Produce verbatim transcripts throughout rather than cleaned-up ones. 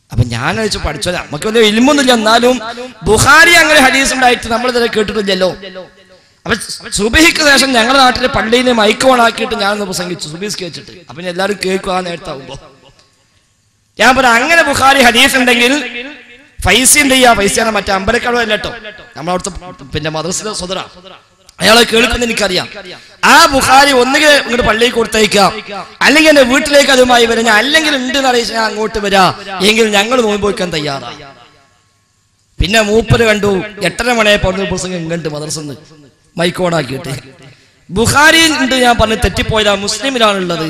അപ്പൊ ഞാൻ വെച്ച് പഠിച്ചോ നമുക്ക് വലിയ ഇൽമൊന്നുമില്ല, എന്നാലും ബുഖാരി അങ്ങനെ ഹദീസ് ഉണ്ടായിട്ട് നമ്മൾ ഇതുവരെ കേട്ടിട്ടില്ലല്ലോ. അപ്പൊ സുബഹിക്ക് ശേഷം ഞങ്ങളുടെ നാട്ടിലെ പള്ളിയിൽ മൈക്ക് ഓൺ ആക്കിയിട്ട് ഞാനൊന്ന് പ്രസംഗിച്ചു സുബഹിക്ക് വെച്ചിട്ട്. അപ്പൊ എല്ലാവരും കേൾക്കുക ആ നേരത്താവുമ്പോ ഞാൻ പറയാം, അങ്ങനെ ബുഖാരി ഹദീസ് ഉണ്ടെങ്കിൽ ഫൈസി എന്ത് ചെയ്യാ, ഫൈസിയാണ് മറ്റേ അമ്പലക്കടവ് അല്ല കേട്ടോ, നമ്മളവിടുത്തെ പിന്നെ മദ്രസ സ്വതറ, അയാളെ കേൾക്കുന്ന എനിക്കറിയാം. ആ ബുഖാരി ഒന്നുകിൽ ഇങ്ങോട്ട് പള്ളിയിൽ കൊടുത്തയക്കാം, അല്ലെങ്കിൽ എന്റെ വീട്ടിലേക്ക് അതുമായി വരാം, അല്ലെങ്കിൽ ഉണ്ട് എന്നറിയിച്ച് ഞാൻ അങ്ങോട്ട് വരാ, എങ്കിൽ ഞങ്ങൾ നോമ്പ് വയ്ക്കാൻ തയ്യാറാണ്. പിന്നെ മൂപ്പര് കണ്ടു എട്ടര മണിയെ പറഞ്ഞു പ്രസംഗം ഇങ്ങോട്ട് മദ്രസന്ന് മൈക്കോണാക്കിയിട്ട് ബുഖാരി ഉണ്ട് ഞാൻ പറഞ്ഞു തെറ്റിപ്പോയതാ, മുസ്ലിമിലാണുള്ളത്.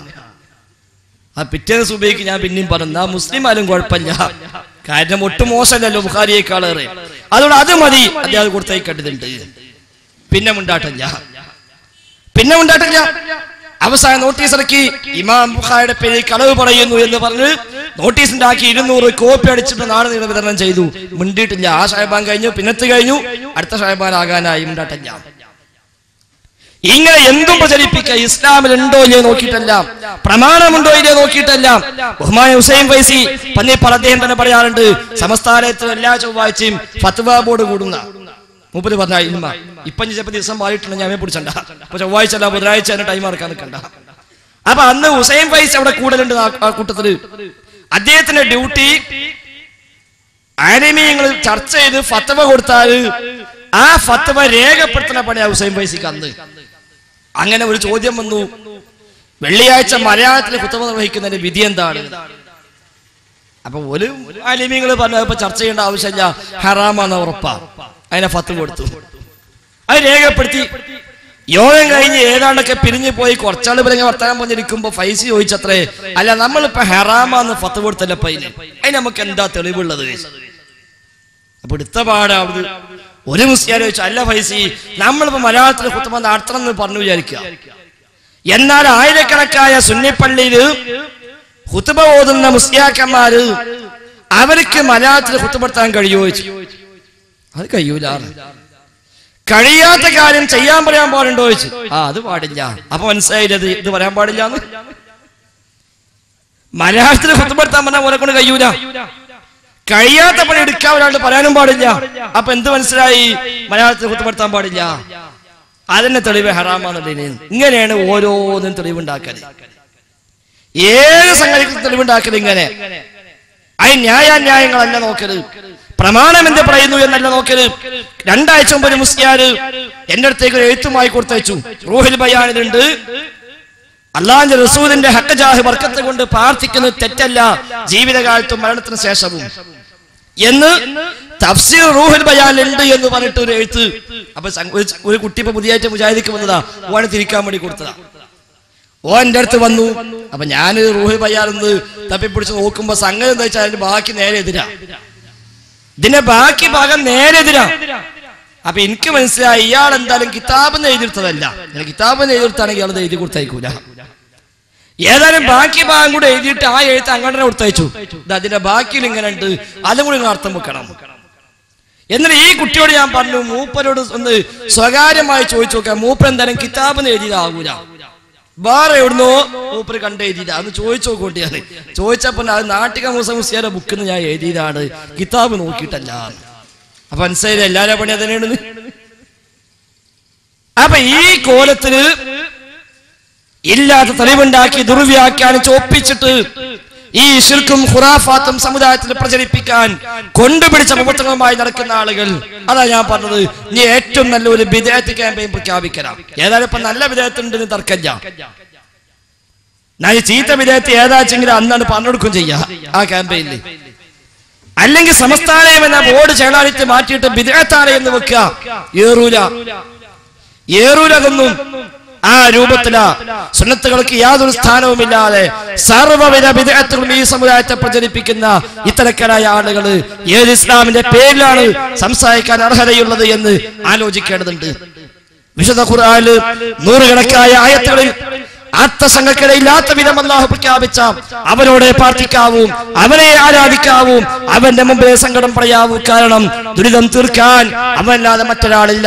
ആ പിറ്റേന്ന് സുബഹിക്ക് ഞാൻ പിന്നെയും പറഞ്ഞു, ആ മുസ്ലിം ആയാലും കുഴപ്പമില്ല, കാരണം ഒട്ടും മോശമല്ലല്ലോ ബുഖാരിയേക്കാളേറെ, അതുകൊണ്ട് അത് മതി, അദ്ദേഹം കൊടുത്തയക്കേണ്ടതുണ്ട്. പിന്നെ മുണ്ടാട്ടില്ല പിന്നെ മുണ്ടാട്ടില്ല അവസാനം നോട്ടീസ് ഇറക്കി, ഇമാം ബുഖാരിയുടെ പേരിൽ കളവ് പറയുന്നു എന്ന് പറഞ്ഞ് നോട്ടീസ് ഉണ്ടാക്കി ഇരുന്നൂറ് കോപ്പി അടിച്ചിട്ട് നാട് നീള വിതരണം ചെയ്തു. മുണ്ടിട്ടില്ല. ആ ഷായബാൻ കഴിഞ്ഞു, പിന്നത്ത് കഴിഞ്ഞു, അടുത്ത ഷായബാൻ ആകാനായി. മുണ്ടാട്ടില്ല. ഇങ്ങനെ എന്തും പ്രചരിപ്പിക്കുക, ഇസ്ലാമിൽ ഉണ്ടോ ഇല്ലേ നോക്കിയിട്ടല്ല, പ്രമാണമുണ്ടോ ഇല്ലേ നോക്കിയിട്ടല്ല. ബഹുമാൻ ഹുസൈൻ ഫൈസി പന്നിപ്പാൽ അദ്ദേഹം തന്നെ പറയാറുണ്ട്, സമസ്ഥാനത്ത് എല്ലാ ചൊവ്വാഴ്ചയും ഫത്വ ബോർഡ് കൂടുന്ന മൂപ്പര് പറഞ്ഞ ഇൽമ ഇപ്പൊ ചിലപ്പോ ദിവസം മാറിയിട്ടുണ്ട്, ഞാൻ പിടിച്ചണ്ട, അപ്പൊ ചൊവ്വാഴ്ച അല്ല ബുധനാഴ്ച തന്നെ ടൈം ഇറക്കാൻ നിൽക്കണ്ട. അപ്പൊ അന്ന് ഹുസൈൻ ഫൈസി അവിടെ കൂടുതലുണ്ട്. ആ കൂട്ടത്തില് അദ്ദേഹത്തിന്റെ ഡ്യൂട്ടി ആലിമീങ്ങൾ ചർച്ച ചെയ്ത് ഫത്വ കൊടുത്താൽ ആ ഫത്വ രേഖപ്പെടുത്തുന്ന പണിയാ ഹുസൈൻ ഫൈസിക്ക് അന്ന്. അങ്ങനെ ഒരു ചോദ്യം വന്നു, വെള്ളിയാഴ്ച മലയാളത്തിൽ ഫത്വ നിർവഹിക്കുന്നതിന്റെ വിധി എന്താണ്? അപ്പൊ ഒരു ആലിമീങ്ങൾ പറഞ്ഞു ഇപ്പൊ ചർച്ച ചെയ്യേണ്ട ആവശ്യമില്ല, ഹറാമാന്ന് ഉറപ്പാ. അതിനെ ഫത്വ കൊടുത്തു, അത് രേഖപ്പെടുത്തി. യോഗം കഴിഞ്ഞ് ഏതാണ്ടൊക്കെ പിരിഞ്ഞു പോയി കുറച്ചാള് പിരിഞ്ഞ് വർത്താനം പറഞ്ഞിരിക്കുമ്പോ ഫൈസി ചോദിച്ചത്രേ, അല്ല നമ്മളിപ്പോ ഹറാമാന്ന് ഫത്വ കൊടുത്തല്ല പൈന്, അതിന് നമുക്ക് എന്താ തെളിവുള്ളത്? അപ്പൊ എടുത്ത പാട് അവിടെ ഒരു മുസ്ലിയാർ ചോദിച്ചു, അല്ല ഫൈസി നമ്മളിപ്പോ മലയാളത്തിൽ ഖുത്ബ നടത്തണം എന്ന് പറഞ്ഞു വിചാരിക്കുക, എന്നാൽ ആയിരക്കണക്കായ സുന്നിപ്പള്ളിയില് ഖുത്ബ ഓതുന്ന മുസ്ലിയാക്കന്മാര് അവർക്ക് മലയാളത്തിൽ ഖുത്ബ നടത്താൻ കഴിയുമോ ചോദിച്ചു. അത് കഴിയൂല. കഴിയാത്ത കാര്യം ചെയ്യാൻ പറയാൻ പാടുണ്ടോ ചോദിച്ചു. ആ അത് പാടില്ല. അപ്പൊ മനസ്സിലായില്ലത് ഇത് പറയാൻ പാടില്ല എന്ന്. മലയാളത്തിൽ ഖുത്ബ നടത്താൻ പറഞ്ഞാൽ ഓനെ കൊണ്ട് കഴിയൂല, കഴിയാത്ത പണി എടുക്കാൻ ഒരാളുടെ പറയാനും പാടില്ല. അപ്പൊ എന്ത് മനസ്സിലായി? മലയാളത്തിൽ ഖുത്ബ നടത്താൻ പാടില്ല, അതിന്റെ തെളിവ് ഹറാമാന്നുള്ളതിന്. ഇങ്ങനെയാണ് ഓരോന്നും തെളിവുണ്ടാക്കല്, ഏത് സംഗതിക്കും തെളിവുണ്ടാക്കല് ഇങ്ങനെ. അത് ന്യായാന്യായങ്ങളല്ല നോക്കല്, പ്രമാണം എന്ത് പറയുന്നു എന്നല്ല നോക്കല്. രണ്ടാഴ്ച മുമ്പ് ഒരു മുസ്ലിയാര് എന്റെ അടുത്തേക്ക് ഒരു എഴുത്തുമായി കൊടുത്തയച്ചു, റൂഹുൽ ബയാനിലുണ്ട് അല്ലാഹുവിന്റെ റസൂലിന്റെ ഹഖ് ജാഹ് ബർക്കത്ത് കൊണ്ട് പ്രാർത്ഥിക്കുന്നത് തെറ്റല്ല ജീവിതകാലത്തും മരണത്തിന് ശേഷവും എന്ന് തഫ്സീർ റൂഹുൽ ബയാനിലുണ്ട് എന്ന് പറഞ്ഞിട്ട് ഒരു എഴുത്ത്. അപ്പൊ ഒരു കുട്ടി ഇപ്പൊ പുതിയായിട്ട് മുജാഹിദിക്ക് വന്നതാ, ഓനെ തിരിക്കാൻ വേണ്ടി കൊടുത്തതാ. ഓ എന്റെ അടുത്ത് വന്നു. അപ്പൊ ഞാൻ റൂഹുൽ ബയാനൊന്ന് തപ്പിപ്പിടിച്ച് നോക്കുമ്പോ സംഗതി എന്താ വെച്ചാൽ അതിന്റെ ബാക്കി നേരെ എതിരാ, ഇതിന്റെ ബാക്കി ഭാഗം നേരെ എതിരാ. അപ്പൊ എനിക്ക് മനസ്സിലായി ഇയാൾ എന്തായാലും കിതാബിന്ന് എഴുതിയെടുത്തതല്ല, കിതാബിന്ന് എഴുതിയെടുത്താണെങ്കിൽ ഇയാൾ എഴുതി കൊടുത്തയക്കൂല. ഏതായാലും ബാക്കി ഭാഗം കൂടെ എഴുതിയിട്ട് ആ എഴുത്ത് അങ്ങനെ കൊടുത്തയച്ചു, അതിന്റെ ബാക്കിയിൽ ഇങ്ങനെ ഉണ്ട്, അതും കൂടി അർത്ഥം വെക്കണം. എന്നിട്ട് ഈ കുട്ടിയോട് ഞാൻ പറഞ്ഞു, മൂപ്പരോട് ഒന്ന് സ്വകാര്യമായി ചോദിച്ചു നോക്കാം, മൂപ്പർ എന്തായാലും കിതാബിന്ന് എഴുതിയതാകൂല, വേറെ എവിടുന്നോ മൂപ്പര് കണ്ട് എഴുതിയില്ല, അന്ന് ചോദിച്ചു നോക്കോട്ടിയാണ്. ചോദിച്ചപ്പോ അത് നാട്ടിക മൂസ മുസ്ലിയാരുടെ ബുക്കിന്ന് ഞാൻ എഴുതിയതാണ്, കിതാബ് നോക്കിയിട്ടല്ല. അപ്പൊ മനസ്സിലായില്ല എല്ലാരും പണി അതന്നെയാണ്. അപ്പൊ ഈ കോലത്തിന് ഇല്ലാത്ത തെളിവുണ്ടാക്കി ദുർവ്യാഖ്യാനിച്ച് ഒപ്പിച്ചിട്ട് ഈ ശിർക്കും ഖുറാഫാത്തും സമുദായത്തിൽ പ്രചരിപ്പിക്കാൻ കൊണ്ടുപിടിച്ച പ്രവർത്തനവുമായി നടക്കുന്ന ആളുകൾ, അതാ ഞാൻ പറഞ്ഞത്, നീ ഏറ്റവും നല്ലൊരു ബിദ്അത്ത് ക്യാമ്പയിൻ പ്രഖ്യാപിക്കണം. ഏതായാലും ഇപ്പൊ നല്ല ബിദ്അത്ത് ഉണ്ടെന്ന് തർക്കമില്ല, ഞാൻ ചീത്ത ബിദ്അത്ത് ഏതാച്ചെങ്കിലും അന്നാണ് പറഞ്ഞെടുക്കും ചെയ്യാ ആ ക്യാമ്പയിനിൽ. അല്ലെങ്കിൽ സമസ്ഥാനയം എന്ന ബോർഡ് ചേളാനിട്ട് മാറ്റിയിട്ട് ബിദ്അത്താണ് എന്ന് വെക്കുക, ഏറൂല ഏറൂല അതൊന്നും. ആ രൂപത്തിലാ സുന്നത്തുകൾക്ക് യാതൊരു സ്ഥാനവുമില്ലാതെ സർവ്വവിധ ബിദ്അത്തുകളും ഈ സമുദായത്തെ പ്രചരിപ്പിക്കുന്ന ഇത്തരക്കാരായ ആളുകൾ ഏത് ഇസ്ലാമിന്റെ പേരിലാണ് സംസാരിക്കാൻ അർഹതയുള്ളത് എന്ന് ആലോചിക്കേണ്ടതുണ്ട്. വിശുദ്ധ ഖുർആനിൽ നൂറുകണക്കായ ആയത്തുകളിൽ ആത്മസംഘർക്കിടയില്ലാത്ത വിധം അല്ലാഹു പ്രഖ്യാപിച്ച അവനോട് പ്രാർത്ഥിക്കാവൂ, അവനെ ആരാധിക്കാവൂ, അവന്റെ മുമ്പിൽ സങ്കടം പറയാവൂ. കാരണം ദുരിതം തീർക്കാൻ അവനല്ലാതെ മറ്റൊരാളില്ല.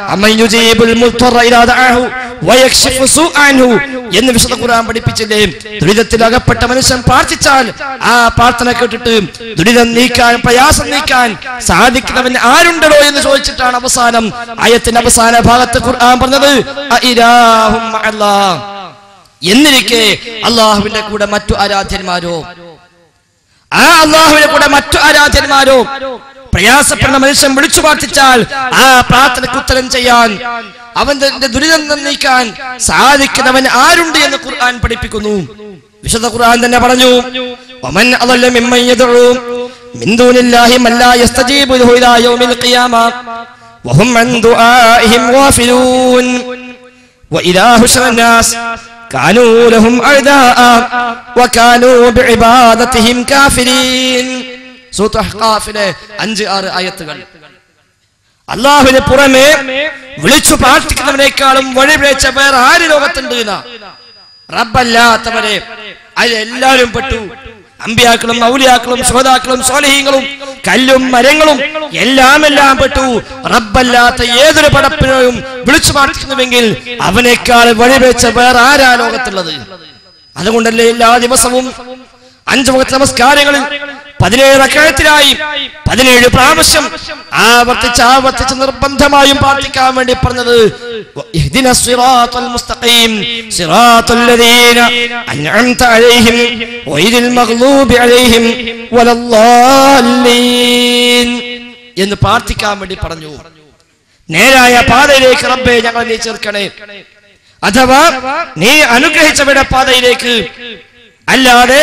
എന്ന് വിശുദ്ധ ഖുർആൻ പഠിപ്പിച്ചില്ലേ? ദുരിതത്തിൽ അകപ്പെട്ട മനുഷ്യൻ പ്രാർത്ഥിച്ചാൽ ആ പ്രാർത്ഥന കേട്ടിട്ട് ദുരിതം നീക്കാൻ, പ്രയാസം നീക്കാൻ സാധിക്കുന്നവൻ ആരുണ്ടോ എന്ന് ചോദിച്ചിട്ടാണ് അവസാനം ആയത്തിന്റെ അവസാന ഭാഗത്ത് ഖുർആൻ പറഞ്ഞത് അഇലാഹും മഅല്ലാഹ്. എന്നിരിക്കെ അള്ളാഹുവിന്റെ കൂടെ മറ്റു ആരാധ്യന്മാരോ, ആ അള്ളാഹുവിന്റെ കൂടെ മറ്റു ആരാധ്യന്മാരോ പ്രയാസപ്പെടുന്ന മനുഷ്യൻ വിളിച്ചു പ്രാർത്ഥിച്ചാൽ ആ പ്രാർത്ഥനയ്ക്ക് ഉത്തരം ചെയ്യാൻ, അവന്റെ ദുരിതം നീക്കാൻ സാധിക്കുന്നവൻ ആരുണ്ട് എന്ന് ഖുർആൻ പഠിപ്പിക്കുന്നു. വിശുദ്ധ ഖുർആൻ തന്നെ പറഞ്ഞു, വമൻ അദല്ല മിമ്മൻ യദ്ഉ മിൻ ദൂനില്ലാഹി മൻ ലാ യസ്തജീബു ലഹു ഇലാ യൗമിൽ ഖിയാമ വഹും അൻ ദുആഇഹിം ഗാഫിലൂൻ വഇദാ ഹുശറ നാസ് കാനൂ ലഹും അഅദാഅ വകാനൂ ബിഇബാദതിഹിം കാഫിരീൻ. സൂറത്തുൽ അഹ്ഖാഫിലെ അഞ്ച് ആറ് ആയത്തുകൾ. അല്ലാഹുവിനെ പുറമെ വിളിച്ചു പ്രാർത്ഥിക്കുന്നവനേക്കാളും വഴിപിഴച്ച വേറെ ആര് ലോകത്തുണ്ട് എന്നാ? റബ്ബല്ലാത്തവരെ അതിലെല്ലാവരും പെട്ടു. അമ്പിയാക്കളും ഔലിയാക്കളും ശുഹദാക്കളും സ്വാലിഹീങ്ങളും കല്ലും മരങ്ങളും എല്ലാം എല്ലാം പെട്ടു. റബ്ബല്ലാത്ത ഏതൊരു പടപ്പിനെയും വിളിച്ചു പ്രാർത്ഥിക്കുന്നുവെങ്കിൽ അവനേക്കാൾ വഴിപിഴച്ച വേറെ ആരാ ലോകത്തുള്ളത്? അതുകൊണ്ടല്ലേ എല്ലാ ദിവസവും അഞ്ചു വഖ്ത് നമസ്കാരങ്ങളിൽ പതിനേഴ് റക്അത്തിലായി പതിനേഴ് പ്രാവശ്യം ആവർത്തിച്ച് ആവർത്തിച്ച് നിർബന്ധമായും പ്രാർത്ഥിക്കാൻ വേണ്ടി പറഞ്ഞത് ഇഹ്ദിനസ് സിറാത്തൽ മുസ്തഖീം സിറാത്തൽ ലദീന അൻഅംത അലൈഹിം ഗൈറിൽ മഗ്ലൂബി അലൈഹിം വലല്ലാലീൻ എന്ന് പ്രാർത്ഥിക്കാൻ വേണ്ടി പറഞ്ഞു. നേരായ പാതയിലേക്ക് റബ്ബേ ഞങ്ങളെ നീ ചേർക്കണേ, അഥവാ നീ അനുഗ്രഹിച്ചവരുടെ പാതയിലേക്ക്, അല്ലാതെ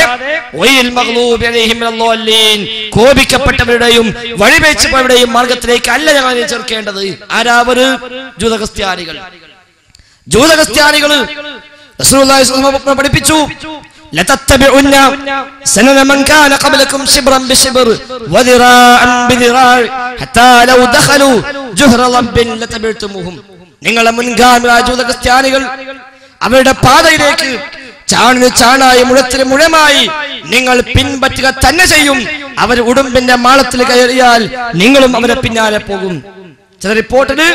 കോപിക്കപ്പെട്ടവരുടെയും വഴിവെച്ചവരുടെയും മാർഗത്തിലേക്ക് അല്ല ഞങ്ങൾ ചേർക്കേണ്ടത്. ആരാവര്? ജൂതക്രിസ്ത്യാനികൾ. ജൂതക്രിസ്ത്യാനികൾ റസൂലുള്ളാഹി സ്വല്ലല്ലാഹു അലൈഹി വസല്ലം പഠിപ്പിച്ചു, ലതത്തബിഉന്ന സനന മൻ കാന ഖബ്ലകും ശിബ്റൻ ബിശിബ്ർ വദിറാഅൻ ബിദിറാഅ ഹത്താ ലൗ ദഖലു ജുഹ്റ റബ്ബിൻ ലതബിഅതുമുഹും. നിങ്ങളുടെ മുൻഗാമികളായ ജൂതക്രിസ്ത്യാനികൾ അവരുടെ പാതയിലേക്ക് ചാണിന് ചാണായി മുഴത്തിന് മുഴമായി നിങ്ങൾ പിൻപറ്റുക തന്നെ ചെയ്യും. അവർ ഉടുമ്പിന്റെ മാളത്തിൽ കയറിയാൽ നിങ്ങളും അവരെ പിന്നാലെ പോകും. ചില റിപ്പോർട്ടിന്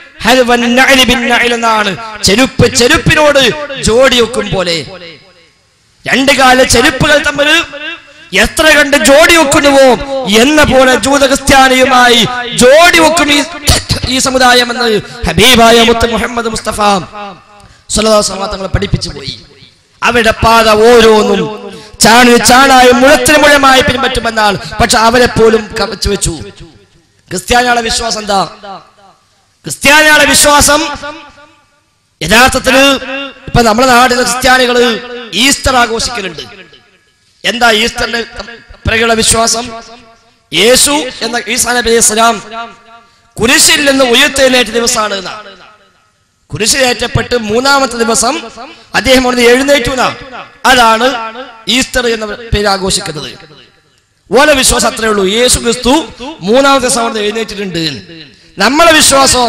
എന്നാണ് ചെരുപ്പ് ചെരുപ്പിനോട് ജോഡി വെക്കും പോലെ. രണ്ടു കാല ചെരുപ്പുകൾ തമ്മിൽ എത്ര കണ്ട് ജോഡി വെക്കുന്നുവോ എന്ന പോലെ ജൂതക്രിസ്ത്യാനിയുമായി ജോഡി വെക്കും ഈ സമുദായം എന്ന് ഹബീബായ മുത്ത് മുഹമ്മദ് മുസ്തഫ സ്വല്ലല്ലാഹു അലൈഹി വസല്ലം തങ്ങൾ പഠിപ്പിച്ചു പോയി. അവരുടെ പാത ഓരോന്നും ചാണി ചാണായും മുഴത്തിന് മുഴമായി പിൻപറ്റുമെന്നാൾ. പക്ഷെ അവരെ പോലും കവച്ചു വെച്ചു. ക്രിസ്ത്യാനികളുടെ വിശ്വാസം എന്താ? ക്രിസ്ത്യാനികളുടെ വിശ്വാസം യഥാർത്ഥത്തില് ഇപ്പൊ നമ്മുടെ നാട്ടിലെ ക്രിസ്ത്യാനികള് ഈസ്റ്റർ ആഘോഷിക്കലുണ്ട്. എന്താ ഈസ്റ്ററിന്റെ പിറകെയുള്ള വിശ്വാസം? യേശു എന്ന ഈസാ നബി അലൈഹി സ്വലാം കുരിശിൽ നിന്ന് ഉയർത്തെഴുന്നേറ്റ ദിവസമാണ്. കുരിശിലേറ്റപ്പെട്ട് മൂന്നാമത്തെ ദിവസം അദ്ദേഹം അവിടെ എഴുന്നേറ്റു. അതാണ് ഈസ്റ്റർ എന്ന പേര് ആഘോഷിക്കുന്നത്. ഓരോ വിശ്വാസം അത്രേ ഉള്ളൂ. യേശു ക്രിസ്തു മൂന്നാമത്തെ ദിവസം അവിടെ എഴുന്നേറ്റിട്ടുണ്ട്. നമ്മളെ വിശ്വാസം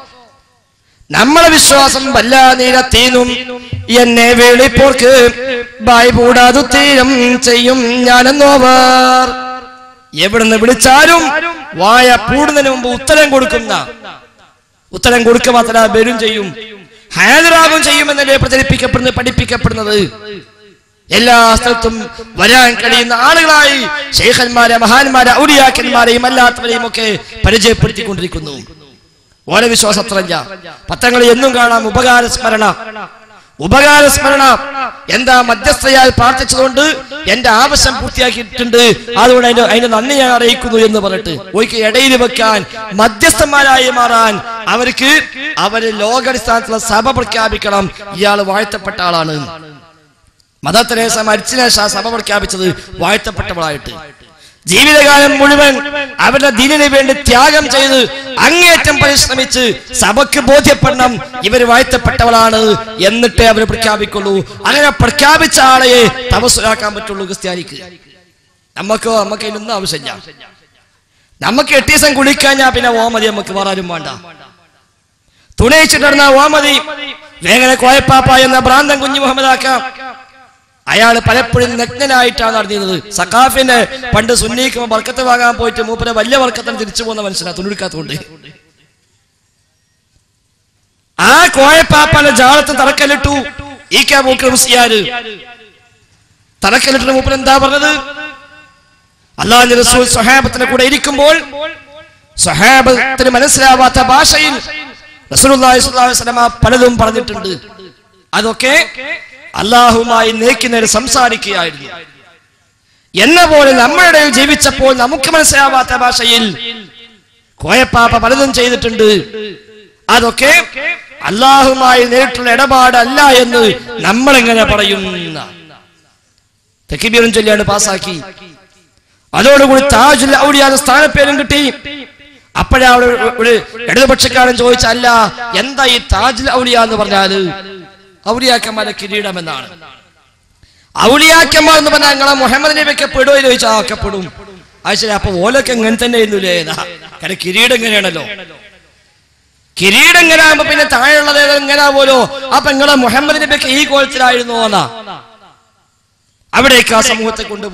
നമ്മളെ വിശ്വാസം വല്ല നീരത്തീനും എന്നെ വേളിപ്പോർക്ക് ബായ് കൂടാതു തീരം ചെയ്യും ഞാനെന്നോവർ. എവിടുന്ന് വിളിച്ചാലും വായ പൂടുന്നതിന് മുമ്പ് ഉത്തരം കൊടുക്കുന്ന, ഉത്തരം കൊടുക്കുക മാത്രമല്ല വരും ചെയ്യും, ഹാജരാകും ചെയ്യുമെന്നല്ലേ പ്രചരിപ്പിക്കപ്പെടുന്നത്, പഠിപ്പിക്കപ്പെടുന്നത്. എല്ലാ സ്ഥലത്തും വരാൻ കഴിയുന്ന ആളുകളായി ശൈഖന്മാരെ, മഹാന്മാരെ, ഔലിയാക്കന്മാരെയും അല്ലാത്തവരെയും ഒക്കെ പരിചയപ്പെടുത്തിക്കൊണ്ടിരിക്കുന്നു. ഓരോ വിശ്വാസം അത്രല്ല. പത്രങ്ങളിൽ എന്നും കാണാം ഉപകാര സ്മരണ. ഉപകാര സ്മരണ എന്താ? മധ്യസ്ഥയാൽ പ്രാർത്ഥിച്ചതുകൊണ്ട് എന്റെ ആവശ്യം പൂർത്തിയാക്കിയിട്ടുണ്ട്, അതുകൊണ്ട് അതിന്റെ അതിന്റെ നന്ദി ഞാൻ അറിയിക്കുന്നു എന്ന് പറഞ്ഞിട്ട് ഒരിക്കൽ ഇടയിൽ വെക്കാൻ, മധ്യസ്ഥന്മാരായി മാറാൻ അവർക്ക് അവര് ലോകാടിസ്ഥാനത്തിലുള്ള സഭ പ്രഖ്യാപിക്കണം, ഇയാൾ വാഴ്ത്തപ്പെട്ട ആളാണ്. മദർ തെരേസ മരിച്ചതിന് ശേഷം സഭ പ്രഖ്യാപിച്ചത് വാഴ്ത്തപ്പെട്ടവളായിട്ട്. ജീവിതകാലം മുഴുവൻ അവരുടെ ദീനിന് വേണ്ടി ത്യാഗം ചെയ്ത് അങ്ങേറ്റം പരിശ്രമിച്ച് സഭയ്ക്ക് ബോധ്യപ്പെടണം ഇവർ വാഴ്ത്തപ്പെട്ടവളാണ്, എന്നിട്ടേ അവർ പ്രഖ്യാപിക്കുള്ളൂ. അങ്ങനെ പ്രഖ്യാപിച്ച ആളെ തപസ്സുരാക്കാൻ പറ്റുള്ളൂ ക്രിസ്ത്യാനിക്ക്. നമുക്കോ നമുക്ക് അതിനൊന്നും ആവശ്യമില്ല. നമുക്ക് എട്ട് ദിവസം കുളിക്കാൻ ഞാൻ പിന്നെ ഓമതി നമുക്ക് വേറാരും വേണ്ട. തുണയിച്ചിട്ടിരുന്ന ഓമതി വേഗനെ കോയപ്പാപ്പ എന്ന ഭ്രാന്തൻ കുഞ്ഞു മുഹമ്മദാക്കാം. അയാൾ പലപ്പോഴും നഗ്നനായിട്ടാണ് നടന്നിരുന്നത്. സഖാഫിന് പണ്ട് സുന്നീക്ക് ബർക്കത്ത് വാങ്ങാൻ പോയിട്ട് മൂപ്പരെ വലിയ ബർക്കത്തിന് തിരിച്ചു പോകുന്ന മനുഷ്യനാ, തുണിയെടുക്കാത്തതുകൊണ്ട്. ആ കോയപ്പാപ്പാന്റെ ജാളത്ത് തറക്കല്ലിട്ടു ഈ കെ മൂക്കർ മുസ്ലിയാര്. തറക്കല്ലിട്ട് മൂപ്പർ എന്താ പറഞ്ഞത്? അല്ലാഹുവിന്റെ റസൂൽ സ്വഹാബത്തിന്റെ കൂടെ ഇരിക്കുമ്പോൾ സ്വഹാബത്തിന് മനസ്സിലാവാത്ത ഭാഷയിൽ റസൂലുള്ളാഹി സ്വല്ലല്ലാഹു അലൈഹി വസല്ലം പലതും പറഞ്ഞിട്ടുണ്ട്. അതൊക്കെ അല്ലാഹുവുമായി നേർക്ക് നേരെ സംസാരിക്കുകയായിരുന്നു. എന്ന പോലെ നമ്മുടെ ജീവിച്ചപ്പോൾ നമുക്ക് മനസ്സിലാവാത്ത ഭാഷയിൽ കോയപ്പാപ്പ പലതും ചെയ്തിട്ടുണ്ട്. അതൊക്കെ അല്ലാഹുവുമായി നേരിട്ടുള്ള ഇടപാടല്ല എന്ന് നമ്മൾ എങ്ങനെ പറയും? തക്ബീറും ചൊല്ലിയാണ് പാസാക്കി. അതോടുകൂടി താജുൽ ഔലിയ എന്ന സ്ഥാനപ്പേരും കിട്ടി. അപ്പോഴാ ഒരു ഇടതുപക്ഷക്കാരൻ ചോദിച്ച, അല്ല എന്താ ഈ താജുൽ ഔലിയ എന്ന് പറഞ്ഞാല്? ഔലിയാക്കന്മാരെ കിരീടം എന്നാണ്. ഔലിയാക്കന്മാർ എന്ന് പറഞ്ഞാൽ ഞങ്ങളെ മുഹമ്മദ് നബിയൊക്കെ പെടുവോ ചോദിച്ചാൽ ഒക്കെ പെടും. അത് ശരി, അപ്പൊ ഓലൊക്കെ എങ്ങനെ തന്നെ ആയിരുന്നില്ലേ? കാരണം കിരീടം എങ്ങനെയാണല്ലോ. കിരീടം എങ്ങനെ ആകുമ്പോ പിന്നെ താഴെയുള്ളത് എങ്ങനെയാവുമല്ലോ. അപ്പൊ നിങ്ങളെ മുഹമ്മദ് നബിയൊക്കെ ഈ കോലത്തിലായിരുന്നു എന്നാ. അവിടേക്ക് ആ സമൂഹത്തെ കൊണ്ട്